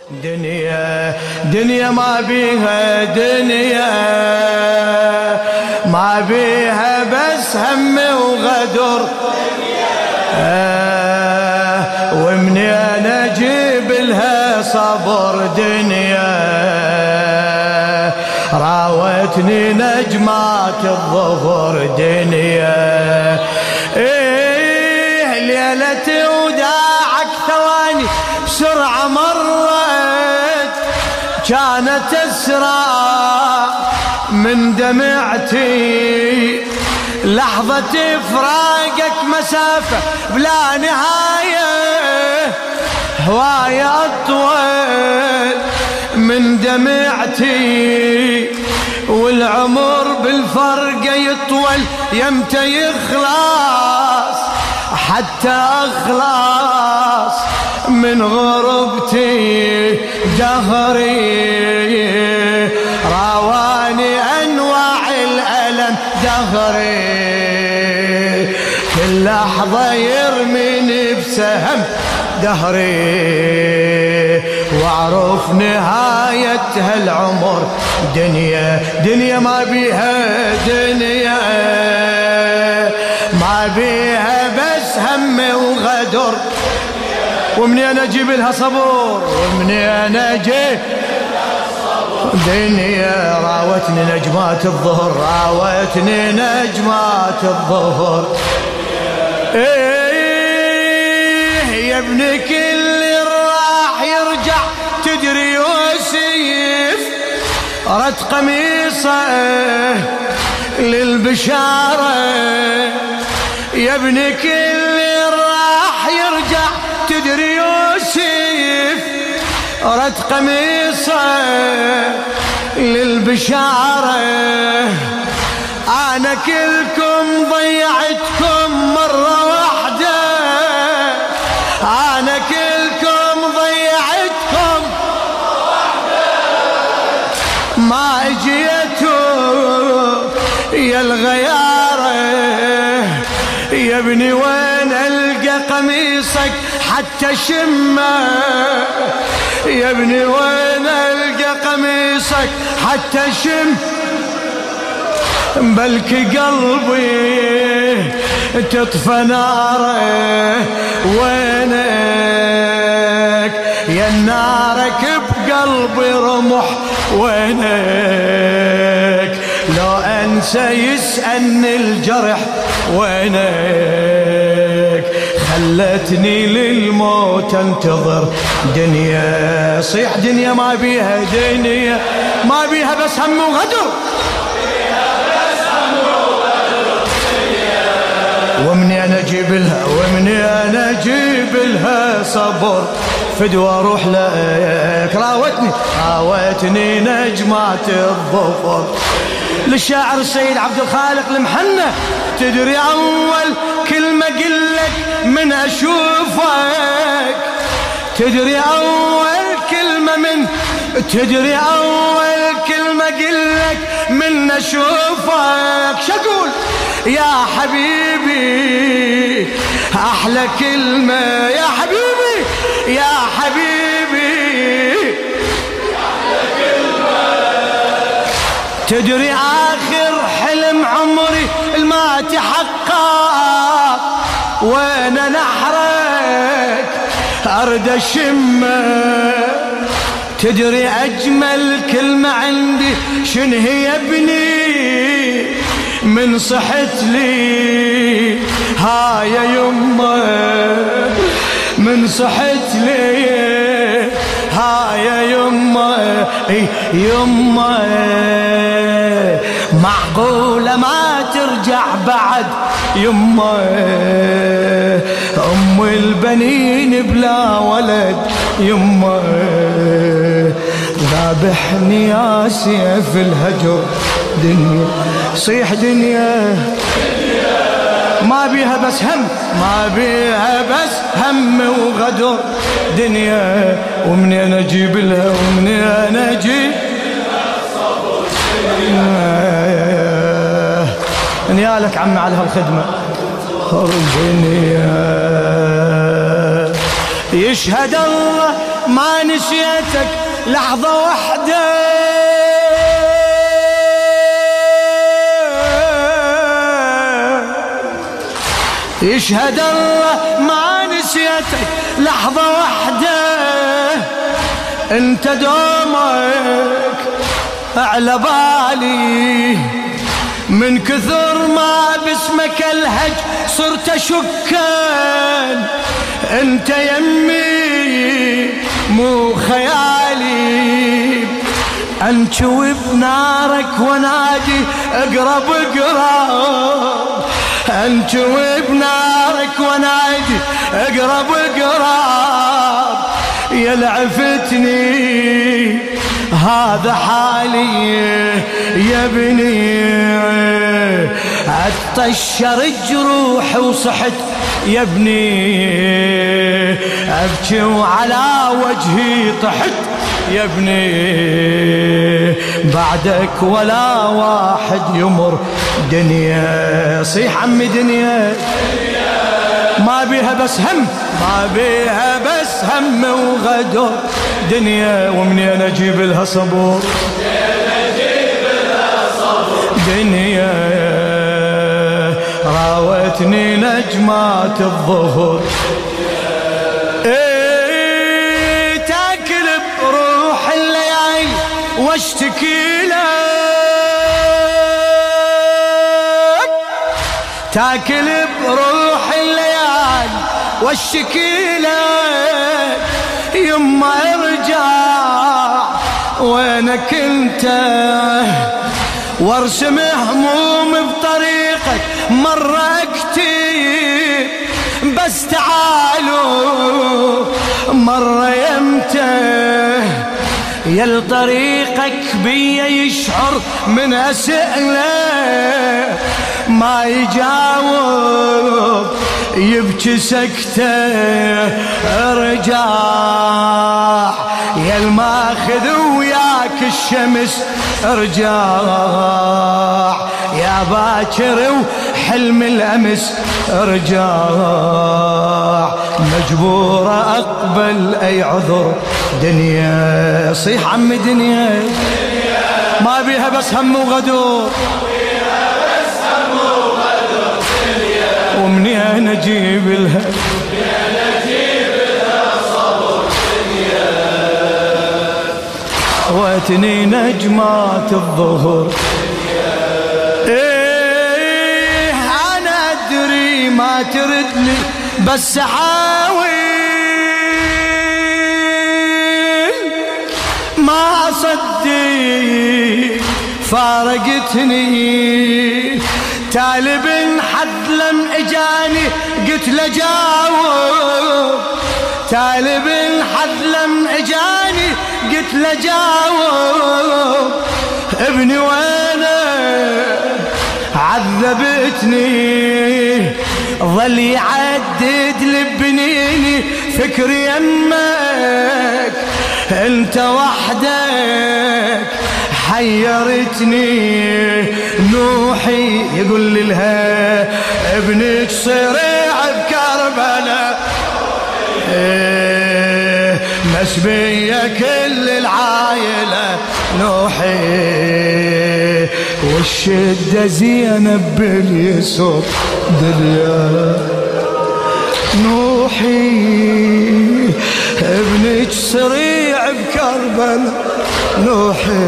دنيا دنيا ما بيها دنيا ما بيها بس هم وغدر ومني انا اجيب لها صبر دنيا راوتني نجمات الظهر دنيا ليلتي وداعك ثواني بسرعة مرت كانت أسرع من دمعتي لحظة فراقك مسافة بلا نهاية هواية أطول من دمعتي والعمر بالفرقة يطول يمتى يخلص حتى أخلص من غربتي دهري رواني أنواع الألم دهري كل لحظة يرميني بسهم دهري واعرف نهاية هالعمر دنيا دنيا ما بيها دنيا ما بيها بس هم وغدر ومني انا اجيب لها صبور ومني انا اجيب دنيا راوتني نجمات الظهر راوتني نجمات الظهر يا ابن كل راح يرجع تدري يوسف رد قميصه للبشارة يا ابن كل راح يرجع تدري يوسف رد قميصه للبشارة أنا كلكم ضيعتكم مرة واحدة أنا كلكم ضيعتكم ما اجيتوا يا الغيارة يا ابني وين القى قميصك حتى شمه يا ابني وين القى قميصك حتى شم بلك قلبي تطفى ناره وينك يا نارك بقلبي رمح وينك لو انسى يسألني الجرح وينك خلتني للموت انتظر دنيا صيح دنيا ما بيها دنيا ما بيها بس هم وغدر ومني انا اجيب لها ومني انا اجيب لها صبر فدوى اروح لك راوتني نجمات الظفر للشاعر السيد عبد الخالق المحنة تدري اول كلمة قلك من اشوفك تدري اول كلمة من تدري اول كلمة قلك من اشوفك شقول يا حبيبي احلى كلمة يا حبيبي يا حبيبي احلى كلمة تدري اخر حلم عمري ما تحقق وانا نحرك ارد اشمه تدري اجمل كلمة عندي شن هي ابني من صحت لي ها يا يمه من صحت لي ها يا يمه يمه معقولة ما ترجع بعد يمه ام البنين بلا ولد يمه ذابحني يا سيف الهجر دنيا صيح دنيا ما بيها بس هم ما بيها بس هم وغدر دنيا ومني انا اجيب لها ومني انا اجيب نيالك عمي على هالخدمة الدنيا يشهد الله ما نسيتك لحظة واحدة. يشهد الله ما نسيتك لحظة واحدة، انت دومك على بالي، من كثر ما باسمك الهج صرت اشكان، انت يمي مو خيالي، انشوي بنارك ونادي اقرب اقرب، انشوي بنارك ونادي اقرب اقرب، يا لعفتني هذا حالي يا ابني، اتطشر جروحي وصحت يا ابني، ابكي وعلى وجهي طحت يا ابني، بعدك ولا واحد يمر دنيا. صيح عمي دنيا ما بيها بس هم، ما بيها بس هم وغدر دنيا، ومنين اجيب لها صبور دنيا، راوتني نجمات الظهر، تاكل بروح الليالي واشتكي لك، تاكل بروح الليالي واشتكي لك، يما ارجع وينك انت، وارسم هموم بطريقك مرة كتير، بس تعالوا مرة يمتى، يا طريقك بيا يشعر من اسئله، ما يجاوب يبكي سكته، ارجع يا الماخذ وياك الشمس، ارجع يا باكر وحلم الامس، ارجع مجبور اقبل اي عذر دنيا. صيح عمي دنيا ما بيها بس هم وغدور، ومنين اجيب لها واتني نجمات الظهر، ايه انا ادري ما ترد لي بس احاول، ما اصدق فارقتني، تالب حد لم اجاني قلت له جاوب، تالب حد لم اجاني قلت له جاوب، ابني وانا عذبتني، ظل يعدد لبنيني فكري يمك، انت وحدك حيرتني، نوحي يقول لها ابنك صريع بكربلاء، مسبية كل العائلة نوحي، والشدة زينب باليسر دنيا، نوحي ابنك صريع بكربلاء نوحي،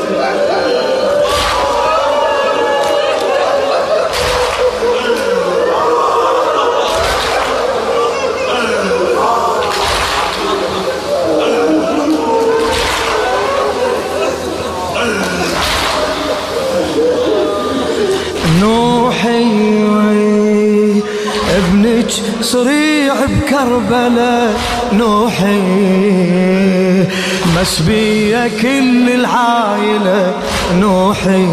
ابنك صريع بكربلاء نوحي، مسبية كل العائلة نوحي،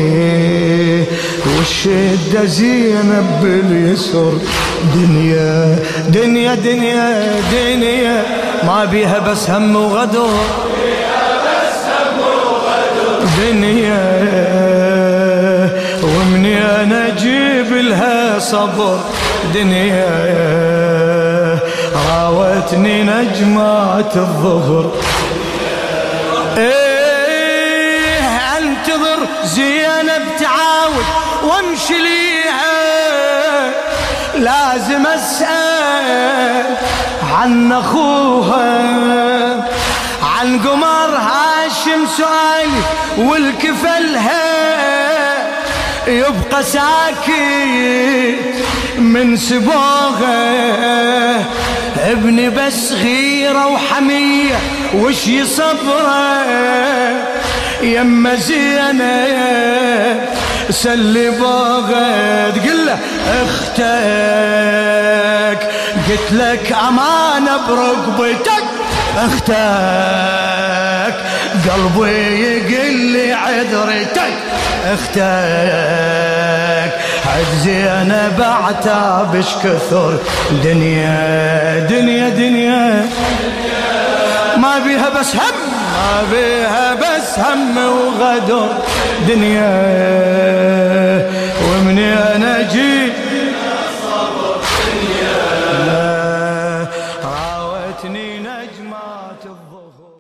والشدة زينب باليسر دنيا دنيا دنيا دنيا، ما بيها بس هم وغدر دنيا، ومني انا اجيب لها صبر دنيا، راوتني نجمات الظهر. انتظر زينب تعاود وامشي ليها، لازم اسأل عن اخوها، عن قمر هاشم سؤالي والكفلها يبقى ساكت من سبوغه. ابني بس غيرة وحمية وش يصبره، يما زينب سلي بوغه. تقول له اختك قلت لك امانة برقبتك، اختك قلبي يقل لي عذرتك، اختك عد زينب اعتابش كثر. دنيا دنيا دنيا ما بيها بس هم، ما بيها بس هم وغدر. دنيا ومني انا جيت راوتني نجمات الظهر.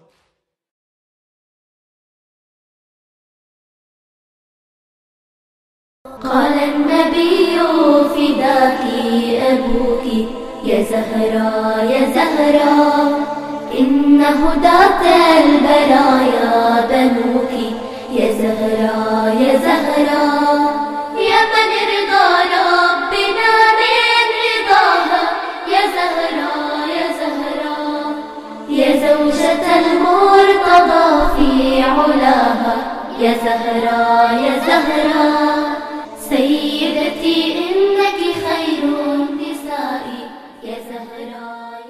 قال النبي فداك أبوك يا زهراء يا زهراء، إن هداة البرايا بنوك يا زهراء يا زهراء. يا من رضا ربنا من رضاها يا زهراء يا زهراء، يا زوجة المرتضى في علاها يا زهراء يا زهراء. سيدتي إنك خير النساء يا زهراء.